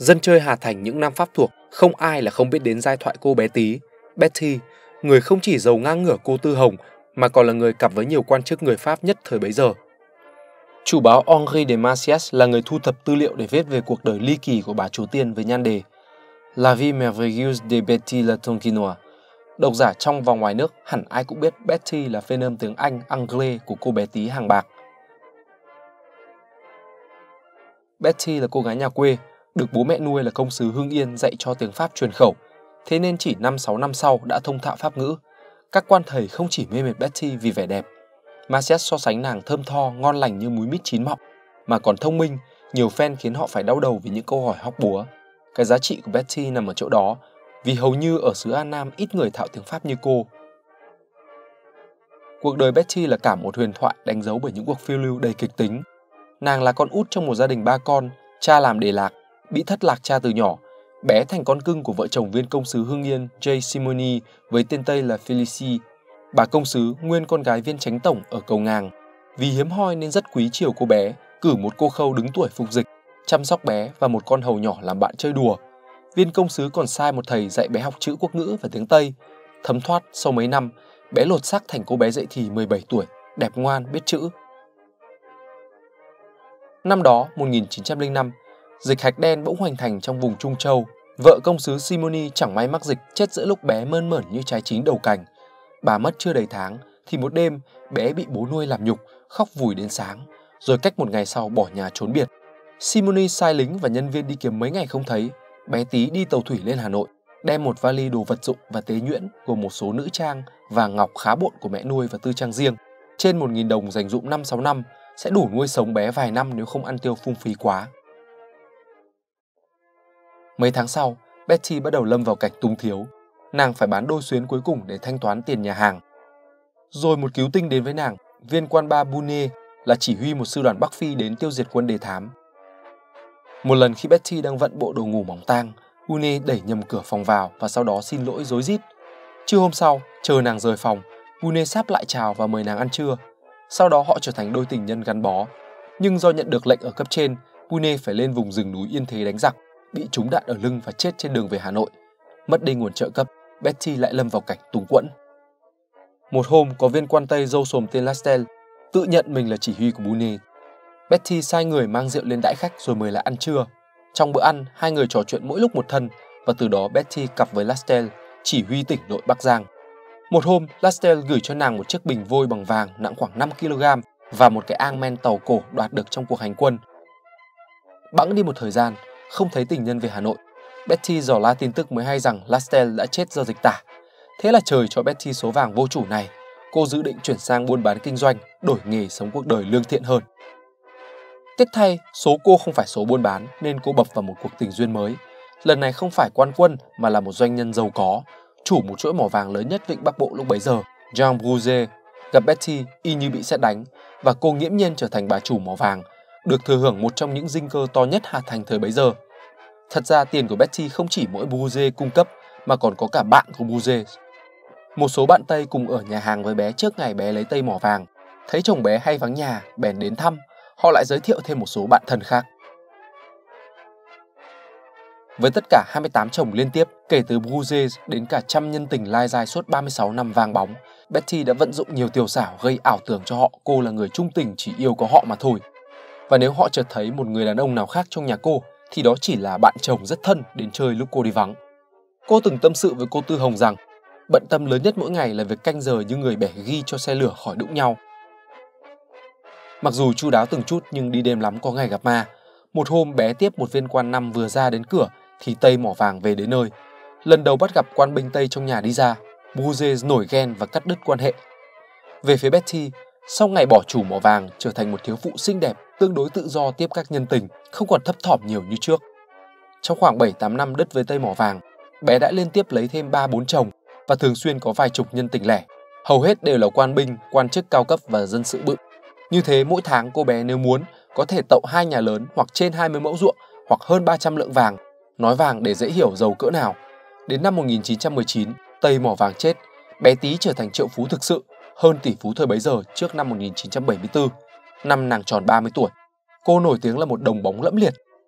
Dân chơi Hà Thành những năm Pháp thuộc, không ai là không biết đến giai thoại cô bé tí, Betty, người không chỉ giàu ngang ngửa cô Tư Hồng mà còn là người cặp với nhiều quan chức người Pháp nhất thời bấy giờ. Chủ báo Henri de Macias là người thu thập tư liệu để viết về cuộc đời ly kỳ của bà Chúa Tiên với nhan đề La vie merveilleuse de Betty la Tonkinoise. Độc giả trong và ngoài nước hẳn ai cũng biết Betty là phiên âm tiếng Anh Anglais của cô bé tí hàng bạc. Betty là cô gái nhà quê, được bố mẹ nuôi là công sứ Hưng Yên dạy cho tiếng Pháp truyền khẩu. Thế nên chỉ 5-6 năm sau đã thông thạo Pháp ngữ. Các quan thầy không chỉ mê mệt Betty vì vẻ đẹp. Macias so sánh nàng thơm tho, ngon lành như múi mít chín mọng, mà còn thông minh, nhiều fan khiến họ phải đau đầu vì những câu hỏi hóc búa. Cái giá trị của Betty nằm ở chỗ đó, vì hầu như ở xứ An Nam ít người thạo tiếng Pháp như cô. Cuộc đời Betty là cả một huyền thoại đánh dấu bởi những cuộc phiêu lưu đầy kịch tính. Nàng là con út trong một gia đình 3 con, cha làm đề lạc, bị thất lạc cha từ nhỏ. Bé thành con cưng của vợ chồng viên công sứ Hưng Yên J. Simoni với tên Tây là Felicie. Bà công sứ nguyên con gái viên chánh tổng ở Cầu Ngàng. Vì hiếm hoi nên rất quý chiều cô bé, cử một cô khâu đứng tuổi phục dịch, chăm sóc bé và một con hầu nhỏ làm bạn chơi đùa. Viên công sứ còn sai một thầy dạy bé học chữ quốc ngữ và tiếng Tây. Thấm thoát sau mấy năm, bé lột xác thành cô bé dậy thì 17 tuổi, đẹp ngoan, biết chữ. Năm đó, 1905, dịch hạch đen bỗng hoành hành trong vùng Trung Châu. Vợ công sứ Simoni chẳng may mắc dịch, chết giữa lúc bé mơn mởn như trái chín đầu cành. Bà mất chưa đầy tháng, thì một đêm bé bị bố nuôi làm nhục, khóc vùi đến sáng, rồi cách một ngày sau bỏ nhà trốn biệt. Simoni sai lính và nhân viên đi kiếm mấy ngày không thấy. Bé tí đi tàu thủy lên Hà Nội, đem một vali đồ vật dụng và tế nhuyễn gồm một số nữ trang, vàng ngọc khá bộn của mẹ nuôi và tư trang riêng. Trên 1.000 đồng dành dụm 5-6 năm, sẽ đủ nuôi sống bé vài năm nếu không ăn tiêu phung phí quá. Mấy tháng sau, Betty bắt đầu lâm vào cảnh túng thiếu. Nàng phải bán đôi xuyến cuối cùng để thanh toán tiền nhà hàng. Rồi một cứu tinh đến với nàng, viên quan ba Bune là chỉ huy một sư đoàn Bắc Phi đến tiêu diệt quân đề thám. Một lần khi Betty đang vận bộ đồ ngủ mỏng tang, Bune đẩy nhầm cửa phòng vào và sau đó xin lỗi rối rít. Trưa hôm sau, chờ nàng rời phòng, Bune sáp lại chào và mời nàng ăn trưa. Sau đó họ trở thành đôi tình nhân gắn bó. Nhưng do nhận được lệnh ở cấp trên, Bune phải lên vùng rừng núi Yên Thế đánh giặc, bị trúng đạn ở lưng và chết trên đường về Hà Nội. Mất đi nguồn trợ cấp, Betty lại lâm vào cảnh túng quẫn. Một hôm, có viên quan Tây râu xồm tên Lastel tự nhận mình là chỉ huy của Bune. Betty sai người mang rượu lên đãi khách rồi mời lại ăn trưa. Trong bữa ăn, hai người trò chuyện mỗi lúc một thân và từ đó Betty cặp với Lastel, chỉ huy tỉnh đội Bắc Giang. Một hôm, Lastel gửi cho nàng một chiếc bình vôi bằng vàng nặng khoảng 5 kg và một cái ang men tàu cổ đoạt được trong cuộc hành quân. Bẵng đi một thời gian, không thấy tình nhân về Hà Nội, Betty dò la tin tức mới hay rằng Lastel đã chết do dịch tả. Thế là trời cho Betty số vàng vô chủ này. Cô dự định chuyển sang buôn bán kinh doanh, đổi nghề sống cuộc đời lương thiện hơn. Tiếc thay, số cô không phải số buôn bán nên cô bập vào một cuộc tình duyên mới. Lần này không phải quan quân mà là một doanh nhân giàu có, chủ một chuỗi mỏ vàng lớn nhất Vịnh Bắc Bộ lúc bấy giờ, Jean Bruget. Gặp Betty y như bị sét đánh và cô nghiễm nhiên trở thành bà chủ mỏ vàng, được thừa hưởng một trong những dinh cơ to nhất Hà Thành thời bấy giờ. Thật ra tiền của Betty không chỉ mỗi Bruget cung cấp mà còn có cả bạn của Bruget. Một số bạn Tây cùng ở nhà hàng với bé trước ngày bé lấy Tây mỏ vàng, thấy chồng bé hay vắng nhà, bèn đến thăm, họ lại giới thiệu thêm một số bạn thân khác. Với tất cả 28 chồng liên tiếp, kể từ Bruget đến cả trăm nhân tình lai dai suốt 36 năm vàng bóng, Betty đã vận dụng nhiều tiểu xảo gây ảo tưởng cho họ cô là người trung tình chỉ yêu có họ mà thôi. Và nếu họ chợt thấy một người đàn ông nào khác trong nhà cô, thì đó chỉ là bạn chồng rất thân đến chơi lúc cô đi vắng. Cô từng tâm sự với cô Tư Hồng rằng, bận tâm lớn nhất mỗi ngày là việc canh giờ như người bẻ ghi cho xe lửa khỏi đụng nhau. Mặc dù chu đáo từng chút nhưng đi đêm lắm có ngày gặp ma. Một hôm bé tiếp một viên quan năm vừa ra đến cửa thì Tây mỏ vàng về đến nơi. Lần đầu bắt gặp quan binh Tây trong nhà đi ra, Bruget nổi ghen và cắt đứt quan hệ. Về phía Betty, sau ngày bỏ chủ mỏ vàng trở thành một thiếu phụ xinh đẹp, tương đối tự do tiếp các nhân tình, không còn thấp thỏm nhiều như trước. Trong khoảng 7-8 năm đứt với Tây mỏ vàng, bé đã liên tiếp lấy thêm 3-4 chồng và thường xuyên có vài chục nhân tình lẻ. Hầu hết đều là quan binh, quan chức cao cấp và dân sự bự. Như thế mỗi tháng cô bé nếu muốn có thể tậu 2 nhà lớn hoặc trên 20 mẫu ruộng hoặc hơn 300 lượng vàng. Nói vàng để dễ hiểu giàu cỡ nào. Đến năm 1919, Tây mỏ vàng chết, bé tí trở thành triệu phú thực sự, hơn tỷ phú thời bấy giờ trước năm 1974, năm nàng tròn 30 tuổi. Cô nổi tiếng là một đồng bóng lẫm liệt,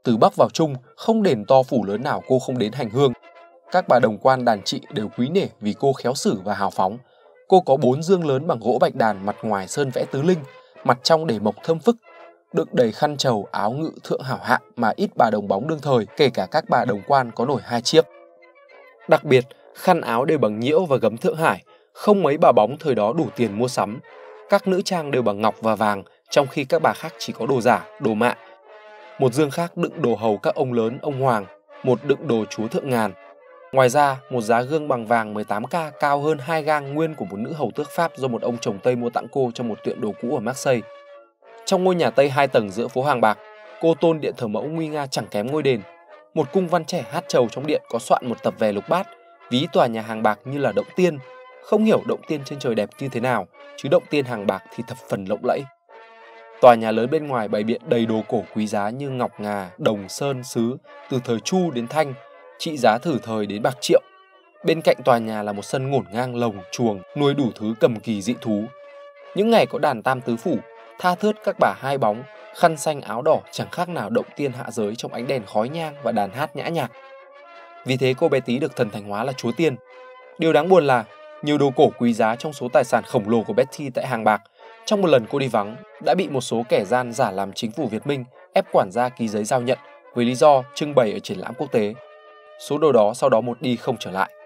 Từ Bắc vào Trung, không đền to phủ lớn nào cô không đến hành hương. Các bà đồng quan đàn trị đều quý nể vì cô khéo xử và hào phóng. Cô có 4 dương lớn bằng gỗ bạch đàn, mặt ngoài sơn vẽ tứ linh, mặt trong để mộc thơm phức, đựng đầy khăn trầu, áo ngự thượng hảo hạng mà ít bà đồng bóng đương thời, kể cả các bà đồng quan có nổi 2 chiếc. Đặc biệt, khăn áo đều bằng nhiễu và gấm Thượng Hải, không mấy bà bóng thời đó đủ tiền mua sắm. Các nữ trang đều bằng ngọc và vàng, trong khi các bà khác chỉ có đồ giả, đồ mạ. Một dương khác đựng đồ hầu các ông lớn, ông hoàng, một đựng đồ chúa thượng ngàn. Ngoài ra, một giá gương bằng vàng 18K cao hơn 2 gang nguyên của một nữ hầu tước Pháp do một ông chồng Tây mua tặng cô trong một tiệm đồ cũ ở Marseille. Trong ngôi nhà Tây 2 tầng giữa phố Hàng Bạc, cô tôn điện thờ mẫu nguy nga chẳng kém ngôi đền. Một cung văn trẻ hát trầu trong điện có soạn một tập về lục bát, ví tòa nhà Hàng Bạc như là động tiên. Không hiểu động tiên trên trời đẹp như thế nào, chứ động tiên Hàng Bạc thì thập phần lộng lẫy. Tòa nhà lớn bên ngoài bày biện đầy đồ cổ quý giá như ngọc ngà, đồng, sơn, sứ, từ thời Chu đến Thanh, trị giá thử thời đến bạc triệu. Bên cạnh tòa nhà là một sân ngổn ngang lồng, chuồng, nuôi đủ thứ cầm kỳ dị thú. Những ngày có đàn tam tứ phủ, tha thướt các bà hai bóng, khăn xanh áo đỏ chẳng khác nào động tiên hạ giới trong ánh đèn khói nhang và đàn hát nhã nhạc. Vì thế cô bé tí được thần thánh hóa là chúa tiên. Điều đáng buồn là nhiều đồ cổ quý giá trong số tài sản khổng lồ của Betty tại Hàng Bạc, trong một lần cô đi vắng, đã bị một số kẻ gian giả làm chính phủ Việt Minh ép quản gia ký giấy giao nhận với lý do trưng bày ở triển lãm quốc tế. Số đồ đó sau đó một đi không trở lại.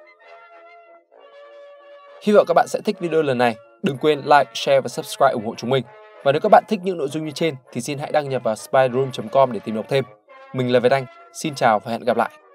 Hy vọng các bạn sẽ thích video lần này. Đừng quên like, share và subscribe ủng hộ chúng mình. Và nếu các bạn thích những nội dung như trên thì xin hãy đăng nhập vào spyroom.com để tìm đọc thêm. Mình là Việt Anh. Xin chào và hẹn gặp lại.